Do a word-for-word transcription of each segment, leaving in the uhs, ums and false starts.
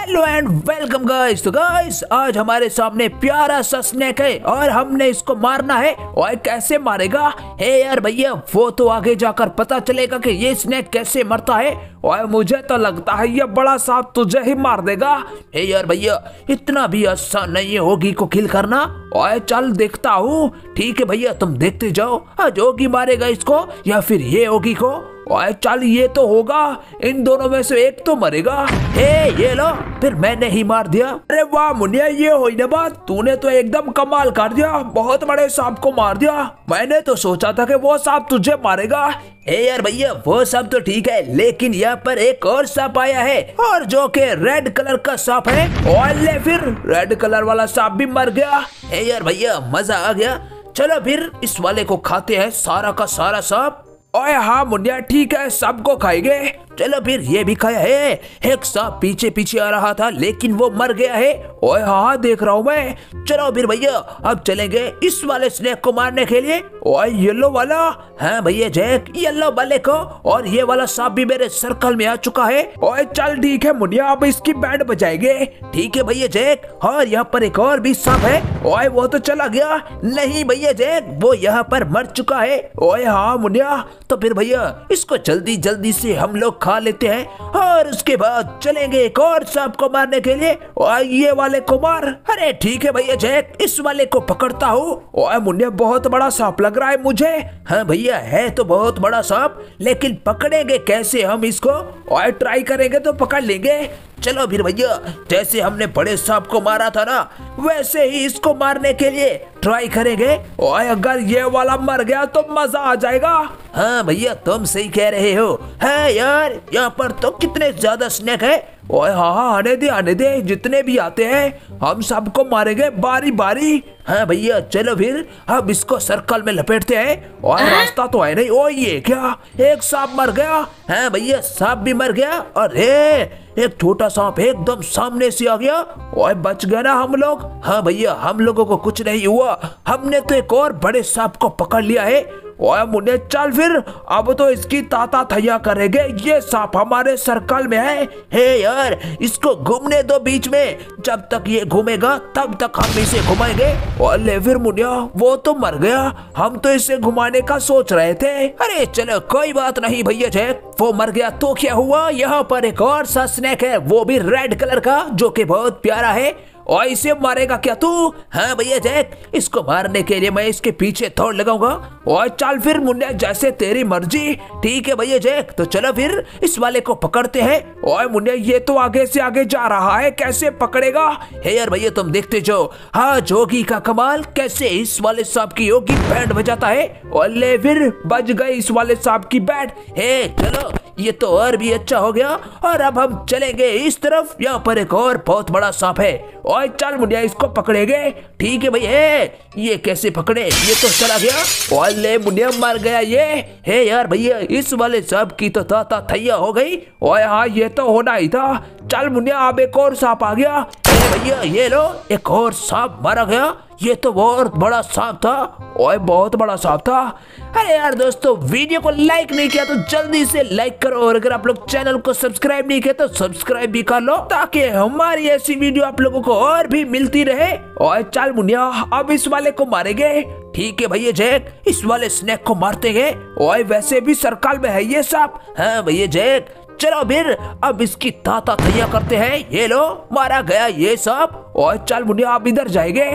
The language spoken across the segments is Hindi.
Hello and welcome guys. तो गाइस आज हमारे सामने प्यारा सा स्नेक है और हमने इसको मारना है। और कैसे मारेगा? हे यार भैया, वो तो आगे जाकर पता चलेगा कि ये स्नेक कैसे मरता है। और मुझे तो लगता है ये बड़ा सांप तुझे ही मार देगा। हे यार भैया, इतना भी आसान नहीं है होगी को किल करना। और चल देखता हूँ। ठीक है भैया, तुम देखते जाओ। आज होगी मारेगा इसको या फिर ये होगी को। और चल ये तो होगा, इन दोनों में से एक तो मरेगा। हे ये लो, फिर मैंने ही मार दिया। अरे वाह मुनिया, ये हुई ना बात। तूने तो एकदम कमाल कर दिया, बहुत बड़े सांप को मार दिया। मैंने तो सोचा था कि वो सांप तुझे मारेगा। हे यार भैया, वो सांप तो ठीक है, लेकिन यहाँ पर एक और सांप आया है और जो कि रेड कलर का सांप है। और ले फिर रेड कलर वाला सांप भी मर गया। हे यार भैया, मजा आ गया। चलो फिर इस वाले को खाते हैं, सारा का सारा सांप। ओए हाँ मुंडिया, ठीक है, सबको खाएंगे। चलो फिर ये भी खाया है। एक सांप पीछे पीछे आ रहा था लेकिन वो मर गया है। ओए हाँ देख रहा हूँ मैं। चलो फिर भैया, अब चलेंगे इस वाले स्नेक को मारने के लिए। ओए येलो वाला, हाँ भैया जैक, येलो वाले को। और ये वाला सांप भी मेरे सर्कल में आ चुका है। ओए चल ठीक है मुंडिया, अब इसकी बैंड बजाएंगे। ठीक है भैया जैक। और यहाँ पर एक और भी सांप है। ओए वो तो चला गया। नहीं भैया जैक, वो यहाँ पर मर चुका है। ओए हाँ मुंडिया, तो फिर भैया इसको जल्दी जल्दी से हम लोग खा लेते हैं और उसके बाद चलेंगे एक और सांप को मारने के लिए। और ये वाले को मार। अरे ठीक है भैया जैक, इस वाले को पकड़ता हूँ। ओए मुन्ने, बहुत बड़ा सांप लग रहा है मुझे। हाँ भैया, है तो बहुत बड़ा सांप, लेकिन पकड़ेंगे कैसे हम इसको? और ट्राई करेंगे तो पकड़ लेंगे। चलो फिर भैया, जैसे हमने बड़े सांप को मारा था ना, वैसे ही इसको मारने के लिए ट्राई करेंगे। और अगर ये वाला मर गया तो मजा आ जाएगा। हाँ भैया, तुम सही कह रहे हो। है यार, यहाँ पर तो कितने ज्यादा स्नेक है। ओए हाँ हाँ, आने दे आने दे, जितने भी आते हैं हम सबको मारेंगे बारी बारी। हाँ भैया चलो फिर, अब इसको सर्कल में लपेटते हैं। और रास्ता तो है नहीं। ओ ये क्या, एक सांप मर गया। हाँ भैया, सांप भी मर गया। अरे एक छोटा सांप एकदम सामने से आ गया। और बच गए ना हम लोग। हाँ भैया, हम लोगों को कुछ नहीं हुआ, हमने तो एक और बड़े सांप को पकड़ लिया है। ओए मुन्ने चल फिर, अब तो इसकी ताता थैया करेंगे। ये सांप हमारे सर्कल में है। हे यार, इसको घूमने दो बीच में, जब तक ये घूमेगा तब तक हम इसे घुमाएंगे। और ले फिर मुन्निया, वो तो मर गया, हम तो इसे घुमाने का सोच रहे थे। अरे चलो कोई बात नहीं भैया जैक, वो मर गया तो क्या हुआ। यहाँ पर एक और सा स्नेक है, वो भी रेड कलर का, जो कि बहुत प्यारा है। और इसे मारेगा क्या तू? हाँ भैया जैक, इसको मारने के लिए मैं इसके पीछे दौड़ लगाऊंगा। और चल फिर मुन्ने, जैसे तेरी मर्जी। ठीक है भैया जैक, तो चलो फिर इस वाले को पकड़ते हैं। और मुन्ने, ये तो आगे से आगे जा रहा है, कैसे पकड़ेगा? हे यार भैया, तुम देखते जाओ। हाँ जोगी का कमाल, कैसे इस वाले सांप की योगी बैंड बजाता है। और ले फिर, बज गए इस वाले सांप की बैंड। हे चलो, ये तो और भी अच्छा हो गया। और अब हम चलेंगे इस तरफ, यहाँ पर एक और बहुत बड़ा सांप है। और चल मुंडिया, इसको पकड़ेंगे। ठीक है भैया। ये कैसे पकड़े? ये तो चला गया। और ले मुंडिया, मर गया ये। हे यार भैया, इस वाले सांप की तो ताता थैया हो गई। और हाँ, ये तो होना ही था। चल मुंडिया, अब एक और सांप आ गया। भैया ये लो, एक और सांप मारा गया। ये तो बहुत बड़ा सांप था। ओए बहुत बड़ा सांप था। अरे यार दोस्तों, वीडियो को लाइक नहीं किया तो जल्दी से लाइक करो। और अगर आप लोग चैनल को सब्सक्राइब नहीं किया तो सब्सक्राइब भी कर लो, ताकि हमारी ऐसी वीडियो आप लोगों को और भी मिलती रहे। और चल मुनिया, अब इस वाले को मारेंगे। ठीक है भैया जैक, इस वाले स्नेक को मारते हैं। और वैसे भी सर्कल में है ये सांप। हाँ भैया जैक, चलो फिर अब इसकी ताता थैया करते हैं। ये लो, मारा गया ये सांप। और चल मुनिया, आप इधर जाएंगे।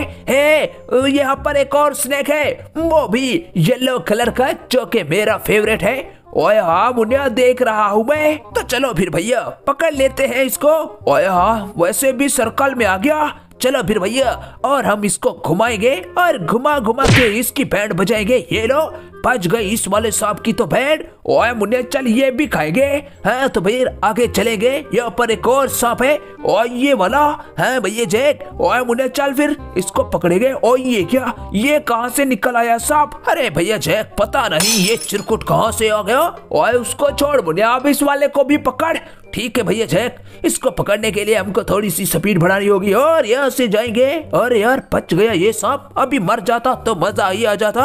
हे यहाँ पर एक और स्नेक है, वो भी येलो कलर का, जो कि मेरा फेवरेट है। ओए हाँ मुनिया, देख रहा हूँ मैं। तो चलो फिर भैया, पकड़ लेते हैं इसको। ओए हाँ, वैसे भी सर्कल में आ गया। चलो फिर भैया, और हम इसको घुमाएंगे और घुमा घुमा के इसकी बैंड बजाएंगे। ये लो, बच गई इस वाले सांप की तो बैंड। ओए मुन्ने, चल ये भी खाएंगे। हाँ तो भैया आगे चलेंगे, यहाँ पर एक और सांप है। और ये वाला, हाँ भैया जैक। ओए मुन्ने, चल फिर इसको पकड़ेंगे। और ये क्या, ये कहाँ से निकल आया सांप? अरे भैया जैक, पता नहीं ये चिरकुट कहाँ से आ गया। और उसको छोड़ मुन्ने, अब इस वाले को भी पकड़। ठीक है भैया जैक, इसको पकड़ने के लिए हमको थोड़ी सी स्पीड बढ़ानी होगी। और यहाँ से जाएंगे। और यार बच गया ये सांप, अभी मर जाता तो मजा ही आ जाता।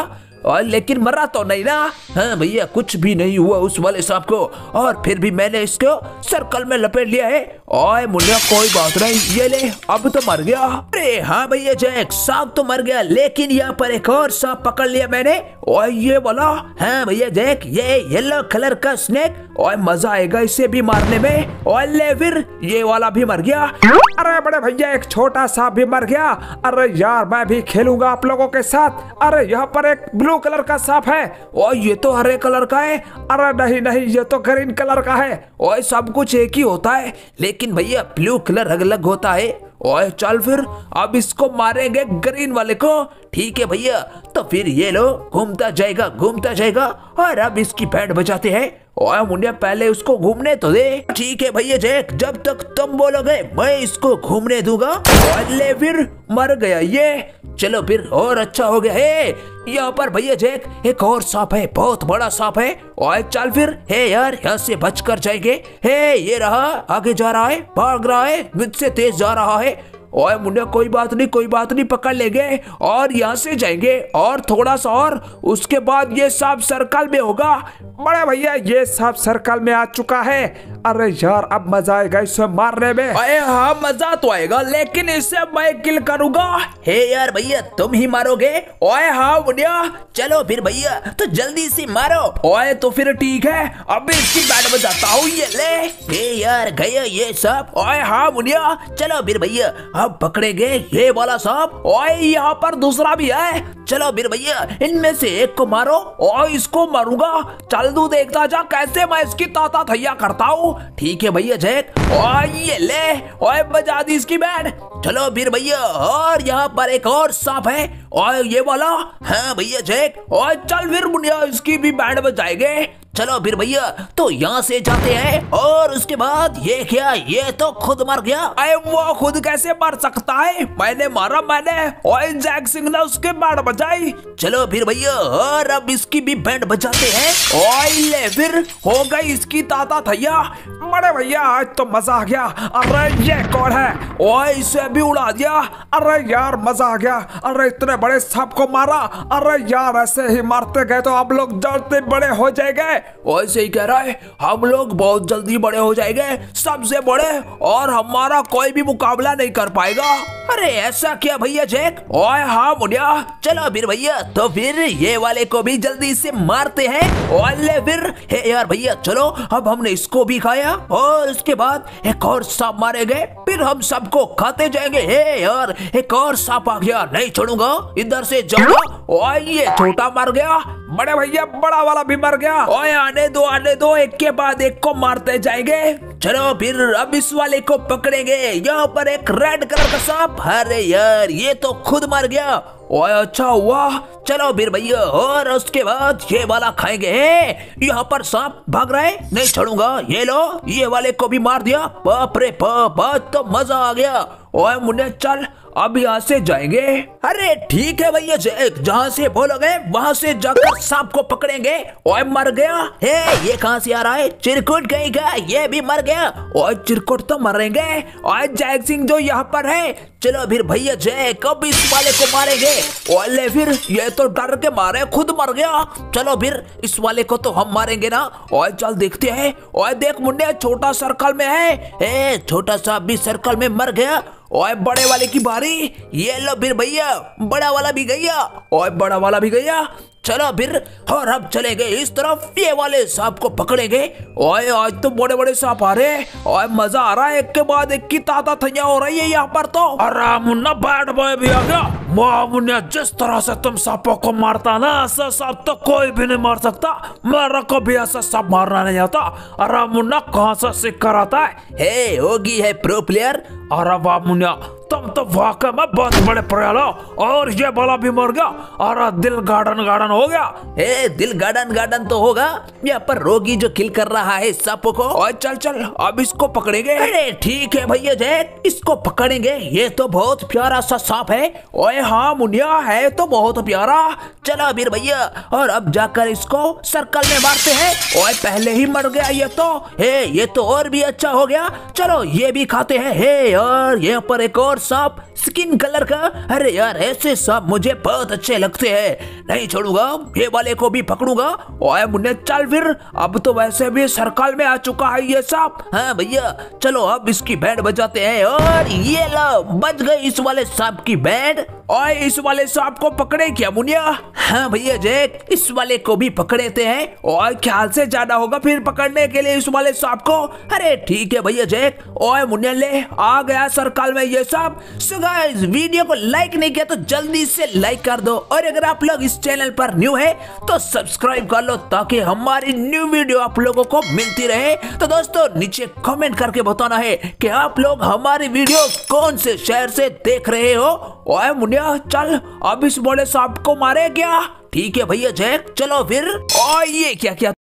और लेकिन मरा तो नहीं ना। हाँ भैया कुछ भी नहीं हुआ उस वाले सांप को, और फिर भी मैंने इसको सर्कल में लपेट लिया है। ओए मुन्ना कोई बात नहीं, ये ले अब तो मर गया। अरे हाँ भैया जैक सांप तो मर गया, लेकिन यहाँ पर एक और सांप पकड़ लिया मैंने। और ये बोला हाँ भैया जैक ये येलो कलर का स्नेक, और मजा आएगा इसे भी मारने में। और ले फिर ये वाला भी मर गया। अरे बड़े भैया एक छोटा सांप भी मर गया। अरे यार मैं भी खेलूंगा आप लोगों के साथ। अरे यहाँ पर एक ब्लू कलर का सांप है। और ये तो हरे कलर का है। अरे नहीं नहीं ये तो ग्रीन कलर का है। और सब कुछ एक ही होता है, लेकिन भैया ब्लू कलर अलग अलग होता है। ओए चल फिर अब इसको मारेंगे ग्रीन वाले को। ठीक है भैया, तो फिर ये लो घूमता जाएगा घूमता जाएगा, और अब इसकी बैंड बजाते हैं। ओए मुन्ना पहले उसको घूमने तो दे। ठीक है भैया जैक, जब तक तुम बोलोगे मैं इसको घूमने दूंगा। और ले फिर मर गया ये। चलो फिर और अच्छा हो गया है। यहाँ पर भैया जैक एक और सांप है, बहुत बड़ा सांप है। और चल फिर हे यार यहाँ से बच कर जाएंगे। हे ये रहा आगे जा रहा है, भाग रहा है, मुझसे तेज जा रहा है। ओए मुन्ना कोई बात नहीं कोई बात नहीं, पकड़ लेंगे और यहाँ से जाएंगे और थोड़ा सा और, उसके बाद ये सांप सर्कल में होगा। बड़े भैया ये सांप सर्कल में आ चुका है। अरे यार अब मजा आएगा इसे मारने में। अरे हाँ मजा तो आएगा, लेकिन इसे मैं किल करूंगा। हे यार भैया तुम ही मारोगे। ओए हाँ मुन्ना चलो फिर भैया तो जल्दी से मारो। ओए तो फिर ठीक है, अब इसकी बैंड बजाता हूँ, ये ले। हे यार गया ये सांप। ओए हाँ मुन्ना चलो फिर भैया अब पकड़ेंगे ये वाला सांप। ओए यहाँ पर दूसरा भी है, चलो फिर भैया इनमें से एक को मारो। और इसको मारूंगा, चल तू देखता जा कैसे मैं इसकी ताता थैया करता हूँ। ठीक है भैया जैक। ओए ये ले, ओए बजा दी इसकी बैंड। चलो फिर भैया, और यहाँ पर एक और सांप है। और ये वाला हाँ भैया जैक। और चल फिर मुन्ना इसकी भी बैंड बजाएंगे। चलो फिर भैया तो यहाँ से जाते हैं। और उसके बाद ये क्या, ये तो खुद मर गया। अरे वो खुद कैसे मर सकता है, मैंने मारा मैंने। और जैक सिंह ने उसके बैंड बजाई। चलो फिर भैया और अब इसकी भी बैंड बजाते हैं। और ले फिर हो गई इसकी ताता थैया। बड़े भैया आज तो मजा आ गया। अरे ये कौन है? और इसे भी उड़ा दिया। अरे यार मजा आ गया। अरे इतने बड़े सांप को मारा। अरे यार ऐसे ही मारते गए तो आप लोग जल्दी बड़े हो जाएंगे। वैसे ही कह रहा है, हम लोग बहुत जल्दी बड़े हो जाएंगे, सबसे बड़े, और हमारा कोई भी मुकाबला नहीं कर पाएगा। अरे ऐसा क्या भैया जैक? ओए हाँ मुन्ना चलो फिर भैया तो फिर ये वाले को भी जल्दी से मारते हैं। और ले फिर हे यार भैया चलो अब हमने इसको भी खाया, और उसके बाद एक और सांप मारेंगे, फिर हम सबको खाते जाएंगे। हे यार एक और सांप आ गया, नहीं छोड़ूंगा, इधर से जाऊंगा। और ये छोटा मर गया। बड़े भैया बड़ा वाला भी मर गया। ओए आने दो आने दो, एक के बाद एक को मारते जाएंगे। चलो फिर अब इस वाले को पकड़ेंगे। यहाँ पर एक रेड कलर का सांप। अरे यार ये तो खुद मर गया। ओए अच्छा हुआ, चलो फिर भैया और उसके बाद ये वाला खाएंगे। यहाँ पर सांप भाग रहा है, नहीं छोड़ूंगा। ये लो ये वाले को भी मार दिया। बाप रे बाप, आज तो मजा आ गया। ओए मुन्ने चल अब यहाँ से जाएंगे। अरे ठीक है भैया जैक, जहाँ से बोलोगे वहाँ से जाकर सांप को पकड़ेंगे। ओए मर गया। हे ये कहाँ से आ रहा है? चिरकुट कहीं का, ये भी मर गया। ओए चिरकुट तो मरेंगे। ओए जैक सिंह जो यहाँ पर है, चलो फिर भैया जैक अब इस वाले को मारेंगे। ओए फिर ये तो डर के मारे खुद मर गया। चलो फिर इस वाले को तो हम मारेंगे ना। ओए चल देखते हैं। ओए देख मुन्ने छोटा सर्कल में है। ए छोटा सा भी सर्कल में मर गया। ओए बड़े वाले की बारी। ये लो फिर भैया बड़ा वाला भी गया। ओए बड़ा वाला भी गया। चलो फिर और अब चलेंगे इस तरफ, ये वाले सांप को पकड़ेंगे। ओए आज तो बड़े बड़े सांप आ रहे हैं। ओए मजा आ रहा है, एक के बाद एक की ताता थैया हो रही है यहाँ पर तो। अरे मुन्ना बैड बॉय भी आ गया। वाह मुन्ना जिस तरह से तुम सांपों को मारता ना, ऐसा सांप तो कोई भी नहीं मार सकता। मेरा को भी ऐसा सांप मारना नहीं आता। अरे मुन्ना कहाँ से सीख कर आता है? हे होगी है प्रो प्लेयर। अरे वाह मुन्ना तुम तो वाकई में बहुत बड़े प्लेयर हो। और ये वाला भी मर गया। अरे दिल गार्डन गार्डन हो गया। ए दिल गार्डन गार्डन तो होगा। यहाँ पर रोगी जो किल कर रहा है सांपों को। और चल चल अब इसको पकड़ेंगे। अरे ठीक है भैया जैक, इसको पकड़ेंगे। ये तो बहुत प्यारा सा सांप है। ओए हाँ मुन्ना है तो बहुत प्यारा। चलो फिर भैया और अब जाकर इसको सर्कल में मारते हैं। ओए पहले ही मर गया ये तो। हे ये तो और भी अच्छा हो गया। चलो ये भी खाते हैं। हे यार यहाँ पर एक और सांप स्किन कलर का। अरे यार ऐसे सांप मुझे बहुत अच्छे लगते हैं, नहीं छोड़ूंगा, ये वाले को भी पकड़ूंगा। ओए मुन्ने चल फिर, अब तो वैसे भी सर्कल में आ चुका है ये सांप। हाँ भैया चलो अब इसकी बैंड बजाते हैं, और ये लो बज गई इस वाले सांप की बैंड। ओए इस वाले सांप को पकड़े क्या मुनिया? हाँ भैया जैक, इस वाले को भी पकड़ते हैं। ओए ख्याल से जाना होगा फिर पकड़ने के लिए इस वाले सांप को। अरे ठीक है भैया जैक। ओए मुन्ने ले आ गया सर्कल में ये सांप। सो गाइस वीडियो को लाइक नहीं किया तो जल्दी से लाइक कर दो, और अगर आप लोग इस चैनल पर न्यू है तो सब्सक्राइब कर लो ताकि हमारी न्यू वीडियो आप लोगों को मिलती रहे। तो दोस्तों नीचे कमेंट करके बताना है कि आप लोग हमारी वीडियो कौन से शहर से देख रहे हो। ओए मुनिया चल अब इस बड़े सांप को मारे क्या? ठीक है भैया जैक चलो फिर। ओए ये क्या क्या